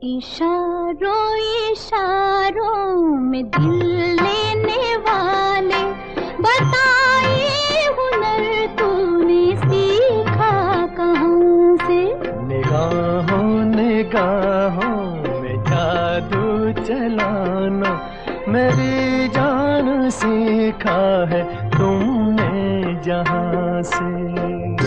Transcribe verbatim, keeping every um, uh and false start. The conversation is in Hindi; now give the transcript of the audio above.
इशारों इशारों में दिल लेने वाले, बताइए हुनर तूने सीखा कहाँ से? निगाहों निगाहों में जादू चलाना मेरी जान सीखा है तुमने जहाँ से।